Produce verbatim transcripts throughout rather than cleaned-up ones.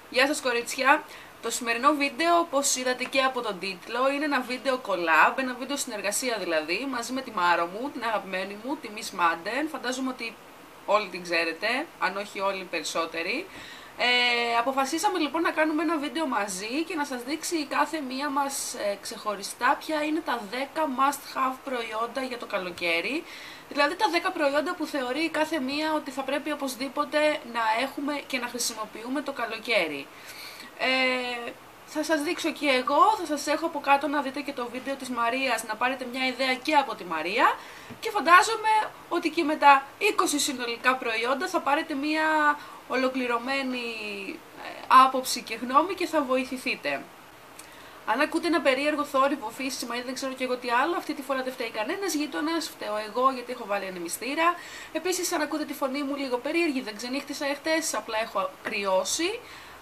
Γεια σας κορίτσια! Το σημερινό βίντεο, όπως είδατε και από τον τίτλο, είναι ένα βίντεο collab, ένα βίντεο συνεργασία δηλαδή, μαζί με τη Μάρο μου, την αγαπημένη μου, τη Miss Madden. Φαντάζομαι ότι όλοι την ξέρετε, αν όχι όλοι περισσότεροι. Ε, αποφασίσαμε λοιπόν να κάνουμε ένα βίντεο μαζί και να σας δείξει κάθε μία μας ε, ξεχωριστά ποια είναι τα δέκα must have προϊόντα για το καλοκαίρι. Δηλαδή τα δέκα προϊόντα που θεωρεί κάθε μία ότι θα πρέπει οπωσδήποτε να έχουμε και να χρησιμοποιούμε το καλοκαίρι. Ε, θα σας δείξω και εγώ, θα σας έχω από κάτω να δείτε και το βίντεο της Μαρίας, να πάρετε μια ιδέα και από τη Μαρία και φαντάζομαι ότι και με τα είκοσι συνολικά προϊόντα θα πάρετε μια ολοκληρωμένη άποψη και γνώμη και θα βοηθηθείτε. Αν ακούτε ένα περίεργο θόρυβο φύσιμα ή δεν ξέρω και εγώ τι άλλο, αυτή τη φορά δεν φταίει κανένας γείτονας, φταίω εγώ γιατί έχω βάλει ανεμιστήρα. Επίσης, αν ακούτε τη φωνή μου λίγο περίεργη, δεν ξενύχτησα εχθές, απλά έχω κρυώσει.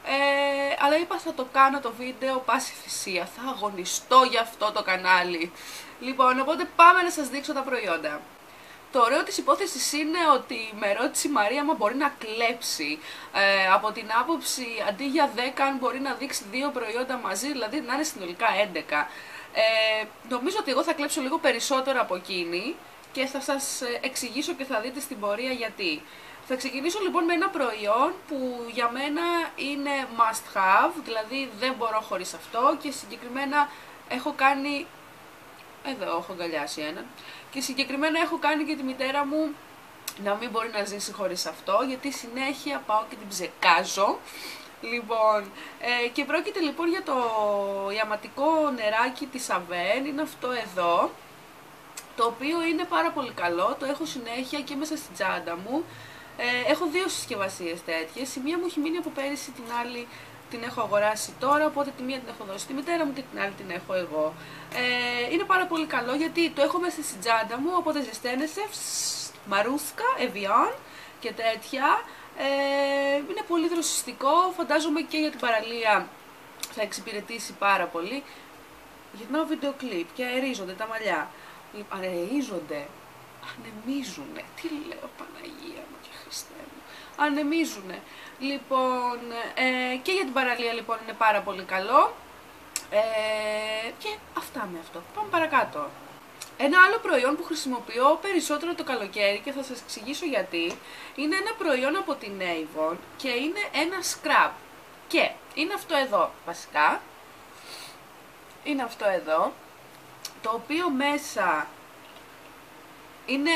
Ε, αλλά είπα θα το κάνω το βίντεο πάση θυσία, θα αγωνιστώ για αυτό το κανάλι. Λοιπόν, οπότε πάμε να σας δείξω τα προϊόντα. Το ωραίο της υπόθεσης είναι ότι με ρώτησε η Μαρία άμα μπορεί να κλέψει. Ε, από την άποψη αντί για δέκα αν μπορεί να δείξει δύο προϊόντα μαζί, δηλαδή να είναι συνολικά έντεκα. Ε, νομίζω ότι εγώ θα κλέψω λίγο περισσότερο από εκείνη και θα σας εξηγήσω και θα δείτε στην πορεία γιατί. Θα ξεκινήσω λοιπόν με ένα προϊόν που για μένα είναι must have, δηλαδή δεν μπορώ χωρίς αυτό και συγκεκριμένα έχω κάνει, εδώ έχω αγκαλιάσει έναν, και συγκεκριμένα έχω κάνει και τη μητέρα μου να μην μπορεί να ζήσει χωρίς αυτό, γιατί συνέχεια πάω και την ψεκάζω. Λοιπόν, ε, και πρόκειται λοιπόν για το ιαματικό νεράκι της Avène, είναι αυτό εδώ, το οποίο είναι πάρα πολύ καλό, το έχω συνέχεια και μέσα στην τσάντα μου. Ε, έχω δύο συσκευασίες τέτοιες, η μία μου έχει μείνει από πέρυσι, την άλλη την έχω αγοράσει τώρα, οπότε τη μία την έχω δώσει στη μητέρα μου και την άλλη την έχω εγώ. Ε, είναι πάρα πολύ καλό γιατί το έχω μέσα στην τσάντα μου, οπότε ζεσταίνεσαι, μαρούσκα, Evian και τέτοια. Ε, είναι πολύ δροσιστικό, φαντάζομαι και για την παραλία θα εξυπηρετήσει πάρα πολύ. Γυρνάω βίντεο κλιπ και αερίζονται τα μαλλιά. Αερίζονται, ανεμίζουνε, τι λέω Παναγία μου και Χριστέ μου, ανεμίζουνε. Λοιπόν, ε, και για την παραλία λοιπόν είναι πάρα πολύ καλό. Ε, και αυτά με αυτό. Πάμε παρακάτω. Ένα άλλο προϊόν που χρησιμοποιώ περισσότερο το καλοκαίρι και θα σας εξηγήσω γιατί, είναι ένα προϊόν από την Avon και είναι ένα scrub. Και είναι αυτό εδώ βασικά. Είναι αυτό εδώ, το οποίο μέσα είναι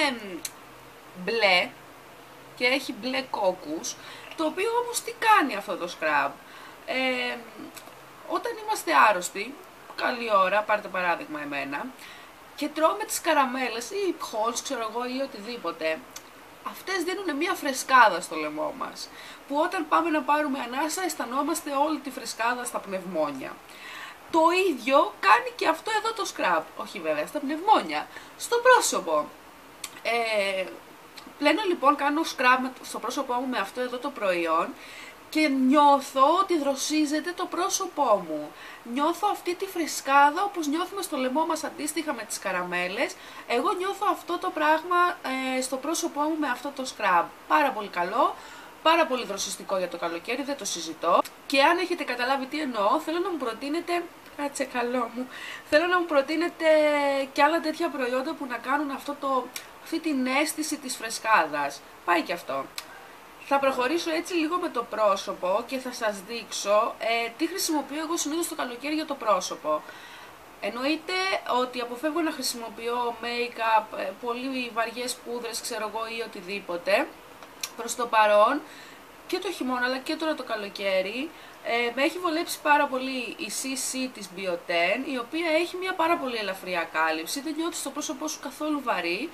μπλε και έχει μπλε κόκκους, το οποίο όμως τι κάνει αυτό το scrub. Ε, όταν είμαστε άρρωστοι, καλή ώρα, πάρτε παράδειγμα εμένα, και τρώμε τις καραμέλες ή χολς, ξέρω εγώ, ή οτιδήποτε, αυτές δίνουν μια φρεσκάδα στο λαιμό μας, που όταν πάμε να πάρουμε ανάσα αισθανόμαστε όλη τη φρεσκάδα στα πνευμόνια. Το ίδιο κάνει και αυτό εδώ το scrub, όχι βέβαια στα πνευμόνια, στο πρόσωπο. Ε, πλένω λοιπόν, κάνω scrub στο πρόσωπό μου με αυτό εδώ το προϊόν και νιώθω ότι δροσίζεται το πρόσωπό μου. Νιώθω αυτή τη φρεσκάδα όπως νιώθουμε στο λαιμό μας αντίστοιχα με τις καραμέλες. Εγώ νιώθω αυτό το πράγμα ε, στο πρόσωπό μου με αυτό το scrub. Πάρα πολύ καλό, πάρα πολύ δροσιστικό για το καλοκαίρι, δεν το συζητώ. Και αν έχετε καταλάβει τι εννοώ, θέλω να μου προτείνετε, κάτσε καλό μου, θέλω να μου προτείνετε και άλλα τέτοια προϊόντα που να κάνουν αυτό το, αυτή την αίσθηση της φρεσκάδας. Πάει και αυτό. Θα προχωρήσω έτσι λίγο με το πρόσωπο και θα σας δείξω ε, τι χρησιμοποιώ εγώ συνήθως το καλοκαίρι για το πρόσωπο. Εννοείται ότι αποφεύγω να χρησιμοποιώ make-up, ε, πολύ βαριές πούδρες, ξέρω εγώ, ή οτιδήποτε. Προς το παρόν και το χειμώνα αλλά και τώρα το καλοκαίρι ε, με έχει βολέψει πάρα πολύ η σι σι της Bioten, η οποία έχει μια πάρα πολύ ελαφριά κάλυψη, δεν νιώθεις το πρόσωπό σου καθόλου βαρύ.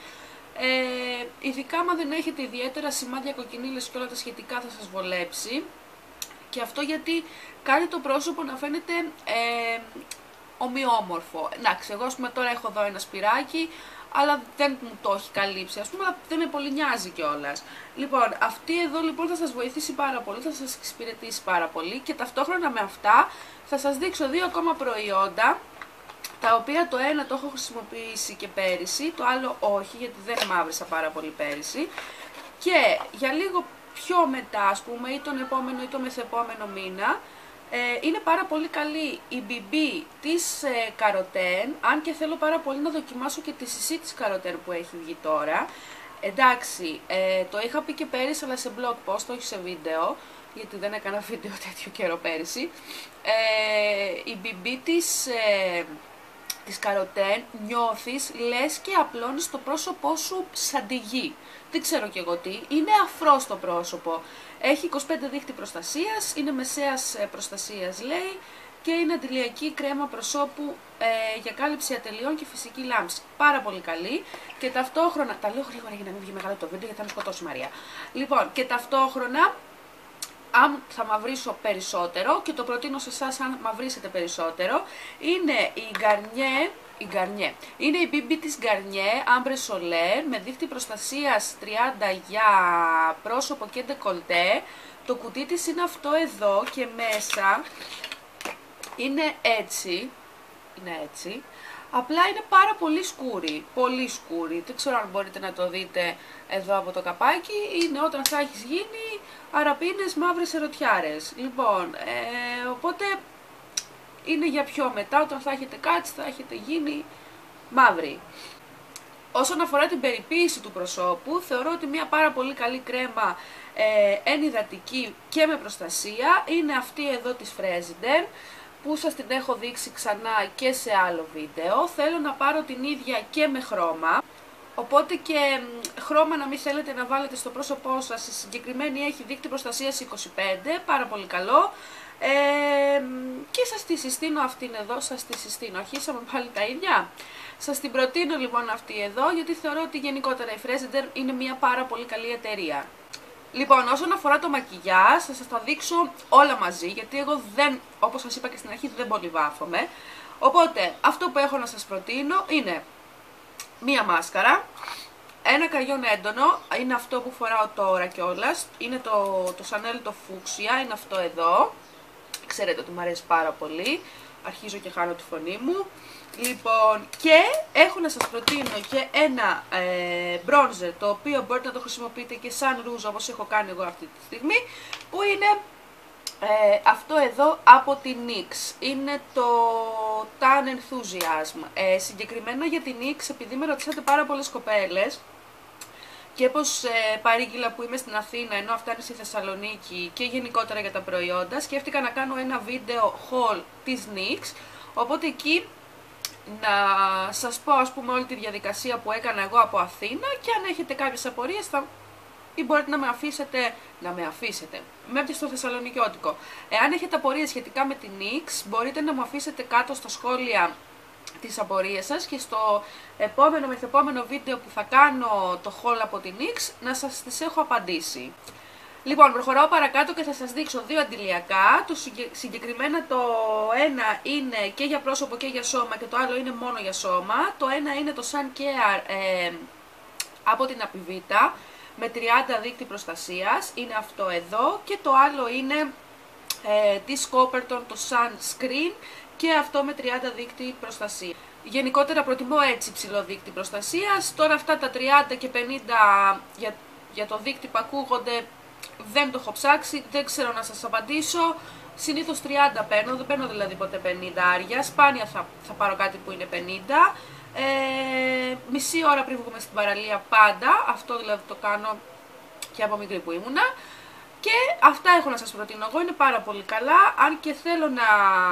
Ε, ειδικά άμα δεν έχετε ιδιαίτερα σημάδια, κοκκινίλες και όλα τα σχετικά θα σας βολέψει. Και αυτό γιατί κάνει το πρόσωπο να φαίνεται ε, ομοιόμορφο. Εντάξει, εγώ ας πούμε τώρα έχω εδώ ένα σπυράκι, αλλά δεν μου το έχει καλύψει, ας πούμε, αλλά δεν με πολύ νοιάζει κιόλας. Λοιπόν, αυτή εδώ λοιπόν θα σας βοηθήσει πάρα πολύ, θα σας εξυπηρετήσει πάρα πολύ και ταυτόχρονα με αυτά θα σας δείξω δύο ακόμα προϊόντα, τα οποία το ένα το έχω χρησιμοποιήσει και πέρυσι, το άλλο όχι, γιατί δεν μαύρισα πάρα πολύ πέρυσι. Και για λίγο πιο μετά, ας πούμε, ή τον επόμενο ή τον μεθεπόμενο μήνα. Ε, είναι πάρα πολύ καλή η μπι μπι της ε, Carotène, αν και θέλω πάρα πολύ να δοκιμάσω και τη σι σι της Carotène που έχει βγει τώρα. Εντάξει, ε, το είχα πει και πέρυσι, αλλά σε blog post, όχι σε βίντεο, γιατί δεν έκανα βίντεο τέτοιο καιρό πέρυσι. Ε, η μπι μπι της, ε, της Carotène νιώθεις λες και απλώνεις το πρόσωπό σου σαν τη γη. Δεν ξέρω κι εγώ τι, είναι αφρό στο πρόσωπο. Έχει είκοσι πέντε δίχτυ προστασίας, είναι μεσαίας προστασίας λέει, και είναι αντιλιακή κρέμα προσώπου ε, για κάλυψη ατελειών και φυσική λάμψη. Πάρα πολύ καλή και ταυτόχρονα, τα λέω γρήγορα για να μην βγει μεγάλο το βίντεο γιατί θα με σκοτώσει η Μαρία. Λοιπόν, και ταυτόχρονα, αν θα μαυρίσω περισσότερο, και το προτείνω σε εσάς αν μαυρίσετε περισσότερο, είναι η Garnier, η Garnier. Είναι η μπι μπι της Garnier Ambre Solaire με δίχτυ προστασίας τριάντα για πρόσωπο και ντεκολτέ. Το κουτί της είναι αυτό εδώ και μέσα είναι έτσι, είναι έτσι. Απλά είναι πάρα πολύ σκούρη, πολύ σκούρη. Δεν ξέρω αν μπορείτε να το δείτε εδώ από το καπάκι. Είναι όταν θα έχεις γίνει αραπίνες μαύρες ερωτιάρες. Λοιπόν, ε, οπότε είναι για πιο μετά, όταν θα έχετε κάτσει, θα έχετε γίνει μαύρη. Όσον αφορά την περιποίηση του προσώπου, θεωρώ ότι μια πάρα πολύ καλή κρέμα ε, ενυδατική και με προστασία είναι αυτή εδώ της Fresiden, που σας την έχω δείξει ξανά και σε άλλο βίντεο. Θέλω να πάρω την ίδια και με χρώμα, οπότε και χρώμα να μην θέλετε να βάλετε στο πρόσωπό σας. Η συγκεκριμένη έχει δίκτυ προστασίας είκοσι πέντε, πάρα πολύ καλό. Ε, και σας τη συστήνω αυτήν εδώ, σας τη συστήνω, αρχίσαμε πάλι τα ίδια. Σας την προτείνω λοιπόν αυτή εδώ, γιατί θεωρώ ότι γενικότερα η Fresiden είναι μια πάρα πολύ καλή εταιρεία. Λοιπόν, όσον αφορά το μακιγιάζ, θα σας τα δείξω όλα μαζί, γιατί εγώ δεν, όπως σας είπα και στην αρχή, δεν πολύ βάφομαι. Οπότε, αυτό που έχω να σας προτείνω είναι μία μάσκαρα, ένα καριόν έντονο, είναι αυτό που φοράω τώρα κιόλας, είναι το, το Chanel το φούξια, είναι αυτό εδώ. Ξέρετε ότι μου αρέσει πάρα πολύ, αρχίζω και χάνω τη φωνή μου. Λοιπόν, και έχω να σας προτείνω και ένα ε, bronzer, το οποίο μπορείτε να το χρησιμοποιείτε και σαν ρούζ, όπως έχω κάνει εγώ αυτή τη στιγμή, που είναι ε, αυτό εδώ από την νίξ. Είναι το Tan Enthusiasm. Ε, συγκεκριμένα για την νίξ, επειδή με ρωτήσατε πάρα πολλές κοπέλες, και πως ε, παρήγγειλα που είμαι στην Αθήνα ενώ αυτά είναι στη Θεσσαλονίκη, και γενικότερα για τα προϊόντα, σκέφτηκα να κάνω ένα βίντεο haul της νίξ, οπότε εκεί να σας πω ας πούμε όλη τη διαδικασία που έκανα εγώ από Αθήνα, και αν έχετε κάποιες απορίες θα... ή μπορείτε να με αφήσετε, να με αφήσετε, με έπιασε στο θεσσαλονικιώτικο. Εάν έχετε απορίες σχετικά με την νίξ, μπορείτε να μου αφήσετε κάτω στα σχόλια τις απορίες σας, και στο επόμενο μεθεπόμενο βίντεο που θα κάνω το haul από την νίξ να σας τις έχω απαντήσει. Λοιπόν, προχωράω παρακάτω και θα σας δείξω δύο αντιλιακά. Το συγκεκριμένα το ένα είναι και για πρόσωπο και για σώμα, και το άλλο είναι μόνο για σώμα. Το ένα είναι το Sun Care ε, από την Apivita με τριάντα δίκτυ προστασίας, είναι αυτό εδώ, και το άλλο είναι ε, της Copperton το Sunscreen, και αυτό με τριάντα δίκτυ προστασία. Γενικότερα προτιμώ έτσι ψηλό δίκτυ προστασίας. Τώρα αυτά τα τριάντα και πενήντα για, για το δίκτυ που ακούγονται δεν το έχω ψάξει, δεν ξέρω να σας απαντήσω. Συνήθως τριάντα παίρνω, δεν παίρνω δηλαδή ποτέ πενήντα άρια, σπάνια θα, θα πάρω κάτι που είναι πενήντα. Ε, μισή ώρα πριν βγούμε στην παραλία πάντα, αυτό δηλαδή το κάνω και από μικρή που ήμουνα. Και αυτά έχω να σας προτείνω εγώ, είναι πάρα πολύ καλά, αν και θέλω να,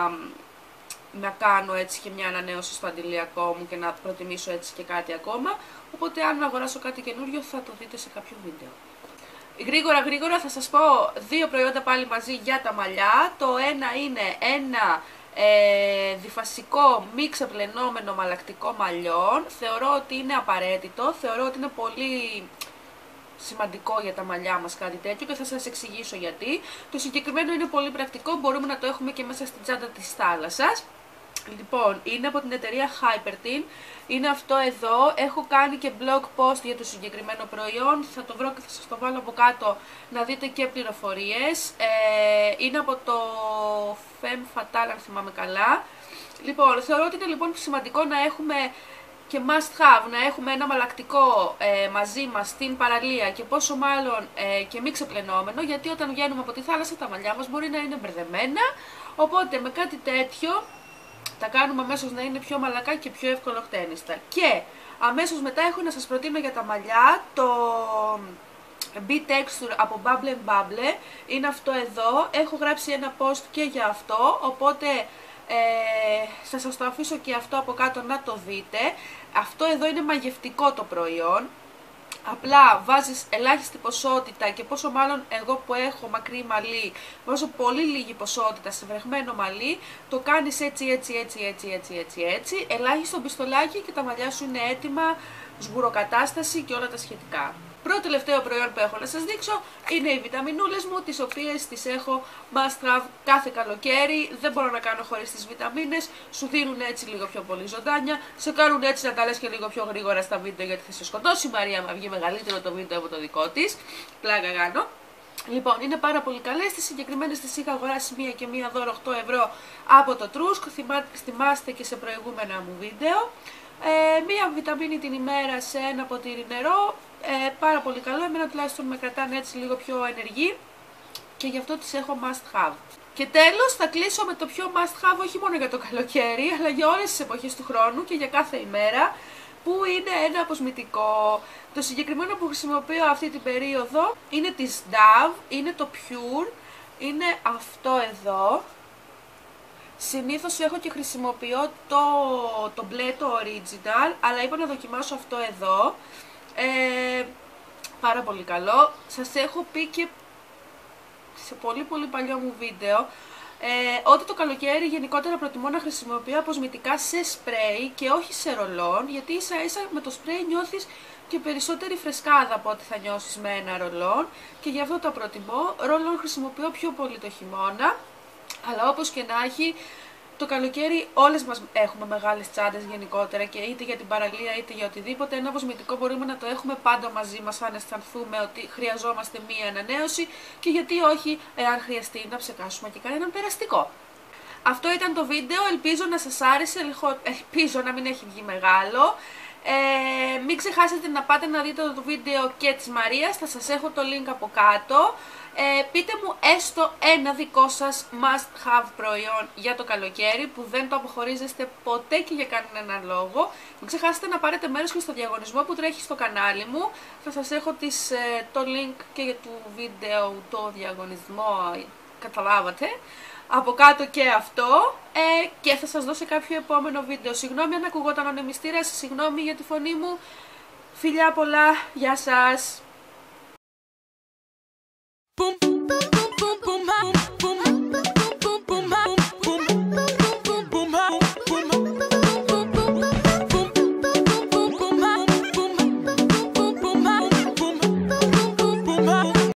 να κάνω έτσι και μια ανανέωση στο αντιλιακό μου και να προτιμήσω έτσι και κάτι ακόμα. Οπότε αν αγοράσω κάτι καινούριο θα το δείτε σε κάποιο βίντεο. Γρήγορα γρήγορα θα σας πω δύο προϊόντα πάλι μαζί για τα μαλλιά. Το ένα είναι ένα ε, διφασικό μη ξεπλενόμενο μαλακτικό μαλλιών. Θεωρώ ότι είναι απαραίτητο, θεωρώ ότι είναι πολύ σημαντικό για τα μαλλιά μας κάτι τέτοιο, και θα σας εξηγήσω γιατί. Το συγκεκριμένο είναι πολύ πρακτικό, μπορούμε να το έχουμε και μέσα στην τσάντα της θάλασσας. Λοιπόν, είναι από την εταιρεία Hypertin, είναι αυτό εδώ, έχω κάνει και blog post για το συγκεκριμένο προϊόν, θα το βρω και θα σας το βάλω από κάτω να δείτε και πληροφορίες. Ε, είναι από το Femme Fatale αν θυμάμαι καλά. Λοιπόν, θεωρώ ότι είναι λοιπόν σημαντικό να έχουμε και must have να έχουμε ένα μαλακτικό ε, μαζί μας στην παραλία και πόσο μάλλον ε, και μη ξεπλενόμενο, γιατί όταν βγαίνουμε από τη θάλασσα τα μαλλιά μας μπορεί να είναι μπερδεμένα, οπότε με κάτι τέτοιο τα κάνουμε αμέσως να είναι πιο μαλακά και πιο ευκολοκτένιστα. Και αμέσως μετά έχω να σας προτείνω για τα μαλλιά το B-Texture από Bubble and Bubble, είναι αυτό εδώ, έχω γράψει ένα post και για αυτό, οπότε ε, θα σας το αφήσω και αυτό από κάτω να το δείτε. Αυτό εδώ είναι μαγευτικό το προϊόν, απλά βάζεις ελάχιστη ποσότητα και πόσο μάλλον εγώ που έχω μακρύ μαλλί βάζω πολύ λίγη ποσότητα σε βρεγμένο μαλλί, το κάνεις έτσι έτσι έτσι έτσι έτσι έτσι έτσι, ελάχιστο πιστολάκι και τα μαλλιά σου είναι έτοιμα, σγουροκατάσταση και όλα τα σχετικά. Πρώτο τελευταίο προϊόν που έχω να σας δείξω είναι οι βιταμινούλες μου, τις οποίες τις έχω must have κάθε καλοκαίρι, δεν μπορώ να κάνω χωρίς τις βιταμίνες, σου δίνουν έτσι λίγο πιο πολύ ζωντάνια, σε κάνουν έτσι να τα λες και λίγο πιο γρήγορα στα βίντεο γιατί θα σε σκοτώσει η Μαρία μα βγει μεγαλύτερο το βίντεο από το δικό της, πλάκα κάνω. Λοιπόν, είναι πάρα πολύ καλές, τις συγκεκριμένες τις είχα αγοράσει μία και μία δώρο οκτώ ευρώ από το Τρούσκ, θυμάστε και σε προηγούμενα μου βίντεο. Ε, μία βιταμίνη την ημέρα σε ένα ποτήρι νερό, ε, πάρα πολύ καλό, εμένα τουλάχιστον με κρατάνε έτσι λίγο πιο ενεργή και γι' αυτό τις έχω must have. Και τέλος θα κλείσω με το πιο must have όχι μόνο για το καλοκαίρι αλλά για όλες τις εποχές του χρόνου και για κάθε ημέρα, που είναι ένα αποσμητικό. Το συγκεκριμένο που χρησιμοποιώ αυτή την περίοδο είναι της Dove, είναι το Pure, είναι αυτό εδώ. Συνήθως έχω και χρησιμοποιώ το, το μπλε, το original, αλλά είπα να δοκιμάσω αυτό εδώ. Ε, πάρα πολύ καλό. Σας έχω πει και σε πολύ πολύ παλιό μου βίντεο ε, ότι το καλοκαίρι γενικότερα προτιμώ να χρησιμοποιώ αποσμητικά σε σπρέι και όχι σε ρολόν, γιατί ίσα ίσα με το σπρέι νιώθεις και περισσότερη φρεσκάδα από ό,τι θα νιώσεις με ένα ρολόν και γι' αυτό το προτιμώ. Ρολόν χρησιμοποιώ πιο πολύ το χειμώνα, αλλά όπως και να έχει, το καλοκαίρι όλες μας έχουμε μεγάλες τσάντες γενικότερα και είτε για την παραλία είτε για οτιδήποτε. Ένα αποσμητικό μπορούμε να το έχουμε πάντα μαζί μας αν αισθανθούμε ότι χρειαζόμαστε μία ανανέωση και γιατί όχι εάν χρειαστεί να ψεκάσουμε και κανέναν περαστικό. Αυτό ήταν το βίντεο, ελπίζω να σας άρεσε, ελπίζω να μην έχει βγει μεγάλο. Ε, μην ξεχάσετε να πάτε να δείτε το βίντεο και της Μαρίας, θα σας έχω το link από κάτω. Ε, πείτε μου έστω ένα δικό σας must have προϊόν για το καλοκαίρι που δεν το αποχωρίζεστε ποτέ και για κανέναν λόγο. Μην ξεχάσετε να πάρετε μέρος και στο διαγωνισμό που τρέχει στο κανάλι μου. Θα σας έχω τις, ε, το link και για το βίντεο, το διαγωνισμό, καταλάβατε. Από κάτω και αυτό ε, και θα σας δώσω κάποιο επόμενο βίντεο. Συγγνώμη αν ακουγόταν ο ανεμιστήρας, συγγνώμη για τη φωνή μου. Φιλιά πολλά, γεια σας!